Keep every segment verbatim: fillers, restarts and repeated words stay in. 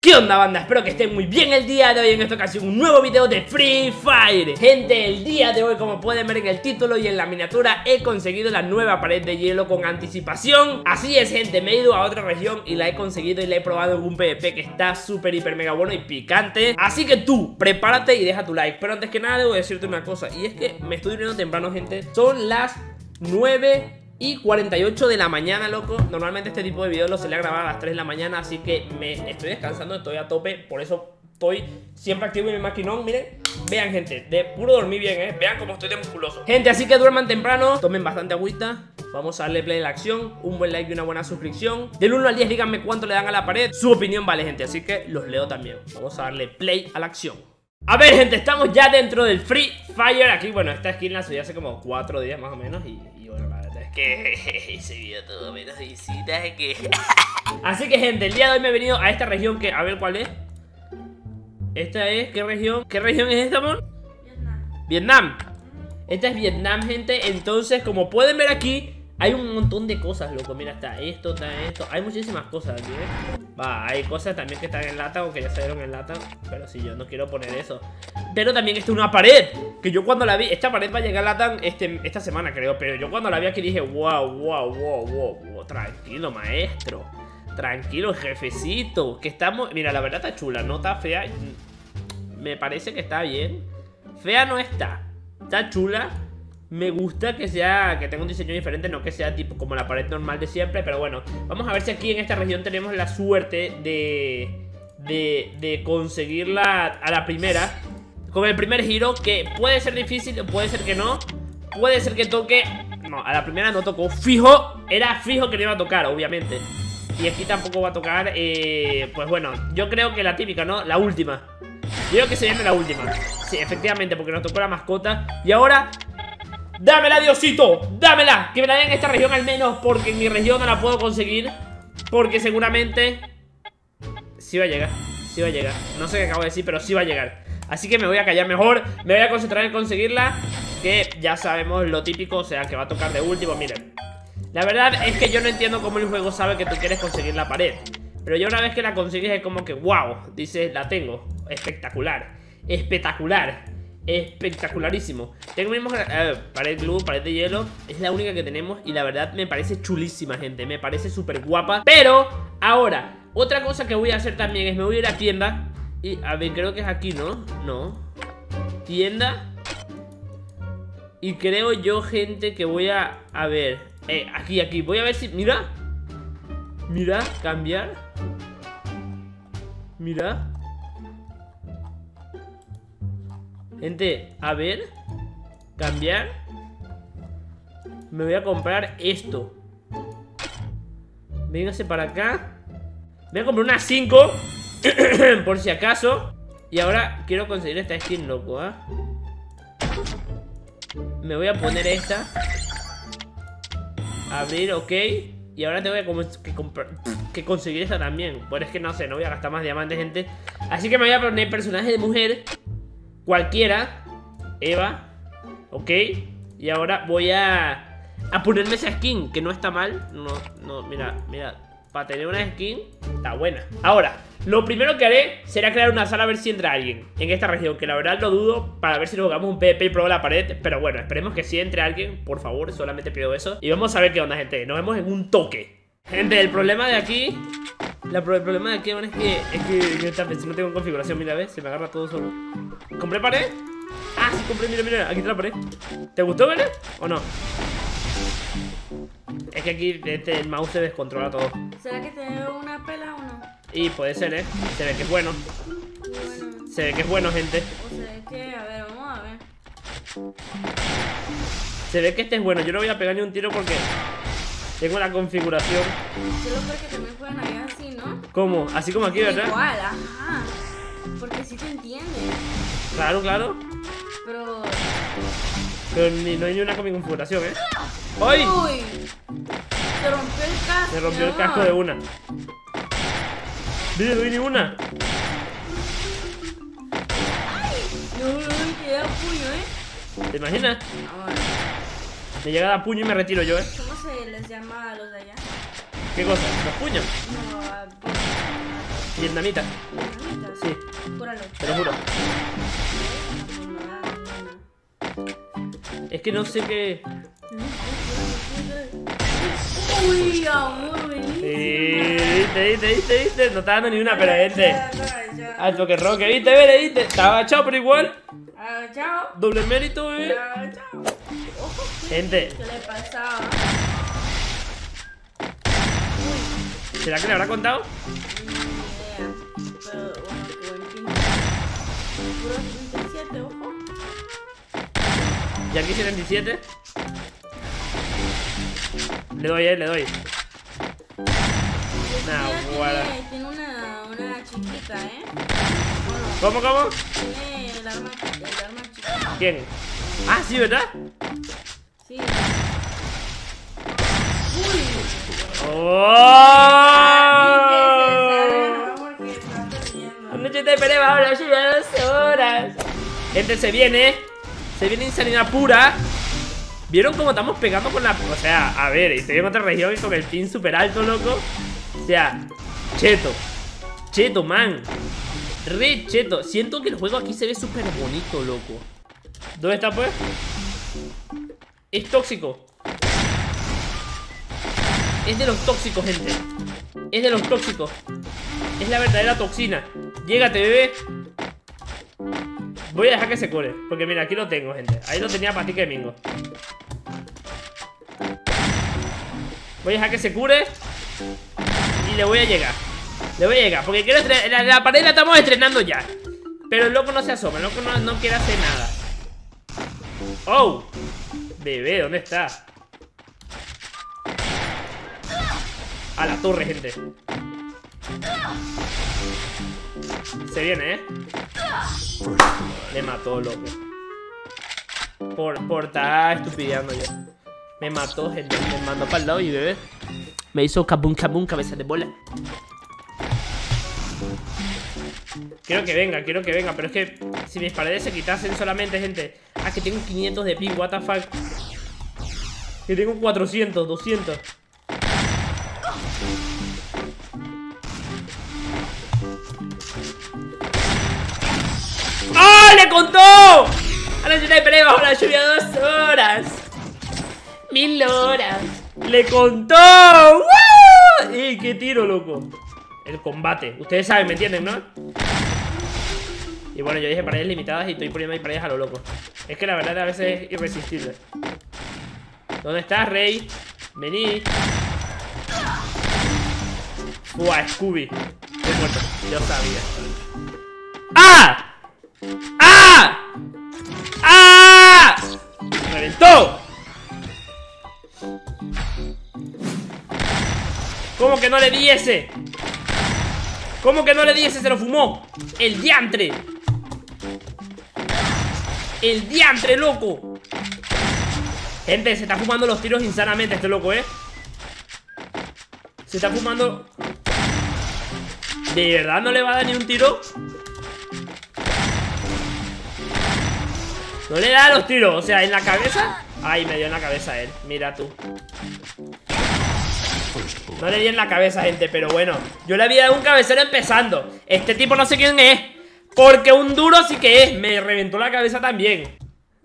¿Qué onda, banda? Espero que estén muy bien el día de hoy. En esta ocasión un nuevo video de Free Fire. Gente, el día de hoy, como pueden ver en el título y en la miniatura, he conseguido la nueva pared de hielo con anticipación. Así es, gente, me he ido a otra región y la he conseguido y la he probado en un PvP que está súper, hiper, mega bueno y picante. Así que tú, prepárate y deja tu like. Pero antes que nada debo decirte una cosa, y es que me estoy durmiendo temprano, gente. Son las nueve y cuarenta y ocho de la mañana, loco. Normalmente este tipo de videos los suele grabar a las tres de la mañana, así que me estoy descansando, estoy a tope. Por eso estoy siempre activo en mi maquinón. Miren, vean, gente, de puro dormir bien, eh. Vean cómo estoy de musculoso. Gente, así que duerman temprano, tomen bastante agüita. Vamos a darle play a la acción, un buen like y una buena suscripción. Del uno al diez díganme cuánto le dan a la pared. Su opinión vale, gente, así que los leo también. Vamos a darle play a la acción. A ver, gente, estamos ya dentro del Free Fire. Aquí, bueno, esta skin la subí hace como cuatro días más o menos. Y, y bueno, la verdad es que se vio todo menos visitas que... Así que, gente, el día de hoy me he venido a esta región que... A ver, ¿cuál es? Esta es... ¿Qué región? ¿Qué región es esta, amor? Vietnam. Vietnam. Esta es Vietnam, gente. Entonces, como pueden ver aquí, hay un montón de cosas, loco. Mira, está esto, está esto. Hay muchísimas cosas aquí, ¿eh? Va, hay cosas también que están en lata o que ya salieron en lata. Pero si yo no quiero poner eso. Pero también está una pared, que yo cuando la vi, esta pared va a llegar a lata este, esta semana, creo. Pero yo cuando la vi aquí dije, wow, wow, wow, wow, wow. Tranquilo, maestro. Tranquilo, jefecito. Que estamos... Mira, la verdad está chula, no está fea. Me parece que está bien. Fea no está. Está chula. Me gusta que sea, que tenga un diseño diferente, no que sea tipo como la pared normal de siempre. Pero bueno, vamos a ver si aquí en esta región tenemos la suerte de, de, de conseguirla a la primera, con el primer giro, que puede ser difícil, puede ser que no. Puede ser que toque. No, a la primera no tocó. Fijo, era fijo que no iba a tocar, obviamente. Y aquí tampoco va a tocar, eh, pues bueno, yo creo que la típica, ¿no? La última. Yo creo que se viene la última. Sí, efectivamente, porque nos tocó la mascota. Y ahora... ¡dámela, Diosito! ¡Dámela! Que me la den en esta región al menos, porque en mi región no la puedo conseguir. Porque seguramente sí va a llegar, sí va a llegar. No sé qué acabo de decir, pero sí va a llegar. Así que me voy a callar mejor. Me voy a concentrar en conseguirla, que ya sabemos lo típico, o sea, que va a tocar de último. Miren, la verdad es que yo no entiendo cómo el juego sabe que tú quieres conseguir la pared. Pero ya una vez que la consigues es como que wow, dices, la tengo. Espectacular, espectacular, espectacularísimo. Tengo mismo eh, pared glue, pared de hielo. Es la única que tenemos y la verdad me parece chulísima, gente. Me parece súper guapa. Pero ahora, otra cosa que voy a hacer también es me voy a ir a tienda. Y a ver, creo que es aquí, ¿no? No. Tienda. Y creo yo, gente, que voy a... A ver, eh, aquí, aquí, voy a ver si... Mira. Mira, cambiar. Mira. Gente, a ver. Cambiar. Me voy a comprar esto. Véngase para acá. Voy a comprar unas cinco por si acaso. Y ahora quiero conseguir esta skin, loco, ¿eh? Me voy a poner esta. Abrir, ok. Y ahora tengo que, que, comprar, que conseguir esta también. Pues es que no sé, no voy a gastar más diamantes, gente. Así que me voy a poner personaje de mujer cualquiera. Eva. Ok. Y ahora voy a A ponerme esa skin, que no está mal. No, no, mira, mira. Para tener una skin, está buena. Ahora, lo primero que haré será crear una sala a ver si entra alguien en esta región, que la verdad lo dudo, para ver si nos jugamos un PvP y pruebo la pared. Pero bueno, esperemos que sí entre alguien, por favor, solamente pido eso. Y vamos a ver qué onda, gente. Nos vemos en un toque. Gente, el problema de aquí la, El problema de aquí, bueno, es que Es que yo esta vez no tengo configuración, mira, ¿ves? Se me agarra todo solo. ¿Compré pared? Ah, sí, compré, mira, mira, aquí está la pared. ¿Te gustó, Belén? ¿O no? Es que aquí este, el mouse se descontrola todo. ¿Será que te debe una pela o no? Y puede ser, ¿eh? Se ve que es bueno. Bueno. Se ve que es bueno, gente. O sea, es que, a ver, vamos a ver. Se ve que este es bueno. Yo no voy a pegar ni un tiro porque tengo la configuración. Solo porque también pueden hallar así, ¿no? ¿Cómo? Así como aquí, ¿verdad? Igual, ajá. Porque sí te entiende. Claro, claro. Pero... Pero ni, no hay ni una configuración, ¿eh? ¡Ay! ¡Uy! Se rompió el casco. Se rompió el casco de una. Mira, no hay ni una. ¡Ay! No, no, no, que da puño, ¿eh? ¿Te imaginas? Ahora, Me llega a dar puño y me retiro yo, ¿eh? ¿cómo se les llama a los de allá? ¿Qué cosa? ¿Los puños? No, a... Vietnamita. Sí, Cúralo. te lo juro. Es que no sé qué. Uy, amor, buenísimo. Sí, viste, viste, viste, viste. No está dando ni una, pero gente. Alto que roque, viste, vele, viste. Estaba agachado, pero igual. Agachado. Doble mérito, bebé. Agachado. Ojo. Gente, ¿Qué le pasaba? ¿será que le habrá contado? Ni idea. Pero bueno, que buen pin. Puro setenta y siete, ojo. Y aquí setenta y siete. Le doy, eh, le doy. Nah, Ya guarda. tiene, tiene una, una chiquita, ¿eh? Bueno, ¿Cómo, cómo? tiene el arma, el arma chiquita. ¿Quién? Ah, sí, ¿verdad? Sí. Uy. ¡Oh! Porque está perdiendo. Anoche te esperé bajo la lluvia dos horas. Gente, se viene. Se viene insanidad pura. ¿Vieron cómo estamos pegando con la...? O sea, a ver, estoy en otra región y con el pin súper alto, loco. O sea, cheto. Cheto, man. Re cheto. Siento que el juego aquí se ve súper bonito, loco. ¿Dónde está, pues? Es tóxico. Es de los tóxicos, gente. Es de los tóxicos. Es la verdadera toxina. Llégate, bebé. Voy a dejar que se cure. Porque mira, aquí lo tengo, gente. Ahí lo tenía para ti que mingo. Voy a dejar que se cure. Y le voy a llegar. Le voy a llegar. Porque quiero estrenar. La, la pared la estamos estrenando ya. Pero el loco no se asoma. El loco no, no quiere hacer nada. Oh. Bebé, ¿dónde está? A la torre, gente. Se viene, ¿eh? Me mató, loco. Por, por estar estupideando yo. Me mató, gente. Me mandó para el lado y bebé me hizo cabum cabum, cabeza de bola. Quiero que venga, quiero que venga. Pero es que si mis paredes se quitasen solamente, gente. Ah, que tengo quinientos de ping, what the fuck. Que tengo cuatrocientos, doscientos. ¡Oh! ¡Le contó! A la ciudad de pelea bajo la lluvia dos horas. Mil horas. ¡Le contó! ¡Woo! ¡Ey, qué tiro, loco! El combate. Ustedes saben, ¿me entienden, no? Y bueno, yo dije paredes limitadas y estoy poniendo mis paredes a lo loco. Es que la verdad a veces es irresistible. ¿Dónde estás, Rey? Vení. ¡Buah, Scooby! Estoy muerto. Yo sabía. ¡Ah! ¡Ah! ¡Ah! ¡Reventó! ¿Cómo que no le di ese? ¿Cómo que no le di ese? Se lo fumó. El diantre. El diantre, loco. Gente, se está fumando los tiros insanamente este loco, ¿eh? Se está fumando. ¿De verdad no le va a dar ni un tiro? No le da los tiros, o sea, en la cabeza. Ay, me dio en la cabeza él, mira tú. No le di en la cabeza, gente, pero bueno. Yo le había dado un cabecero empezando. Este tipo no sé quién es. Porque un duro sí que es. Me reventó la cabeza también.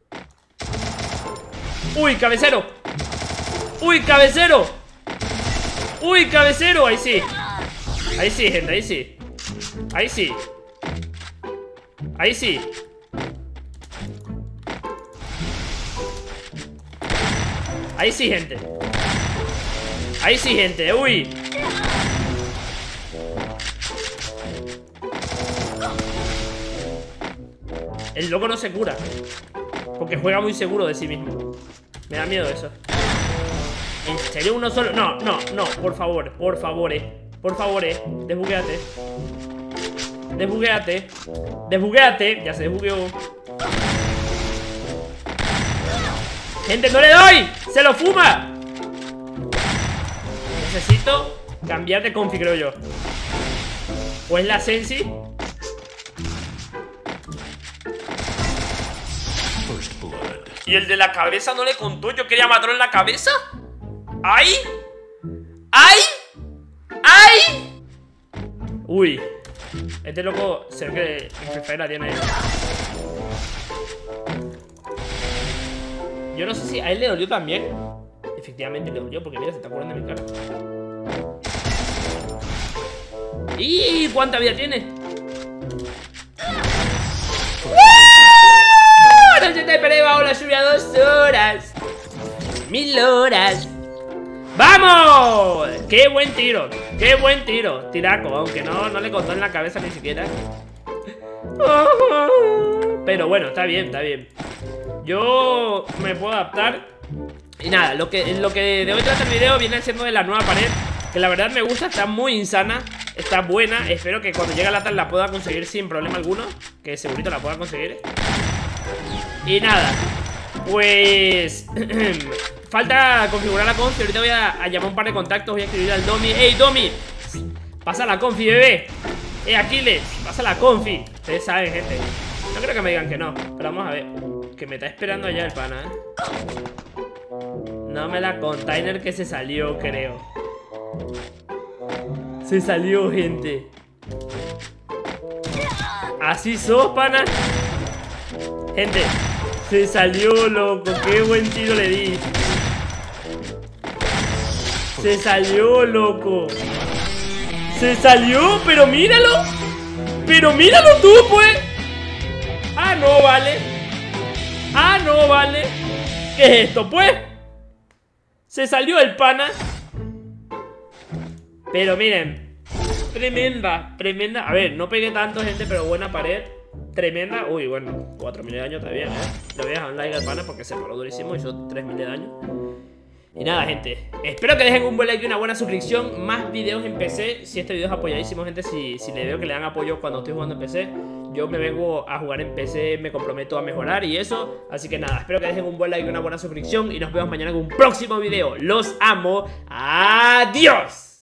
Uy, cabecero. Uy, cabecero. Uy, cabecero, ahí sí. Ahí sí, gente, ahí sí. Ahí sí. Ahí sí. Ahí sí, gente. Ahí sí, gente, uy. El loco no se cura porque juega muy seguro de sí mismo. Me da miedo eso. ¿En serio uno solo? No, no, no, por favor, por favor, eh. Por favor, eh, desbugueate. Desbugueate. Desbugueate, ya se desbugueó. Gente, no le doy. Se lo fuma. Necesito cambiar de config, creo yo. O es la Sensi. ¿Y el de la cabeza no le contó? ¿Yo quería matarlo en la cabeza? ¡Ay! ¡Ay! ¡Ay! Uy, Este loco se ve que en Free Fire la tiene. Yo no sé si a él le dolió también. Efectivamente le dolió porque mira, se está curando en mi cara. ¿Y cuánta vida tiene? No se te esperé bajo la lluvia dos horas. Mil horas. ¡Vamos! ¡Qué buen tiro! ¡Qué buen tiro! Tiraco, aunque no, no le contó en la cabeza ni siquiera. Pero bueno, está bien, está bien. Yo me puedo adaptar. Y nada, lo que, lo que de hoy trata el video viene siendo de la nueva pared, que la verdad me gusta, está muy insana. Está buena, espero que cuando llegue la tal la pueda conseguir sin problema alguno. Que segurito la pueda conseguir. Y nada, pues... falta configurar la confi. Ahorita voy a, a llamar un par de contactos. Voy a escribir al Domi. ¡Ey, Domi! Pasa la confi, bebé. ¡Ey, Aquiles! Pasa la confi. Ustedes saben, gente. No creo que me digan que no, pero vamos a ver. Que me está esperando allá el pana, ¿eh? No me la container que se salió, creo. Se salió, gente. Así sos, pana. Gente, se salió, loco. Qué buen tiro le di. Se salió, loco. Se salió, pero míralo. Pero míralo tú, pues. Ah, no, vale. Ah, no, vale. ¿Qué es esto, pues? Se salió el pana. Pero miren, tremenda, tremenda. A ver, no pegué tanto, gente, pero buena pared. Tremenda. Uy, bueno, cuatro mil de daño está bien, ¿eh? Le voy a dejar un like al pana porque se paró durísimo. Hizo tres mil de daño. Y nada, gente, espero que dejen un buen like y una buena suscripción. Más videos en P C. Si este video es apoyadísimo, gente. Si, si le veo que le dan apoyo cuando estoy jugando en P C, yo me vengo a jugar en P C, me comprometo a mejorar y eso. Así que nada, espero que dejen un buen like y una buena suscripción. Y nos vemos mañana con un próximo video. Los amo. Adiós.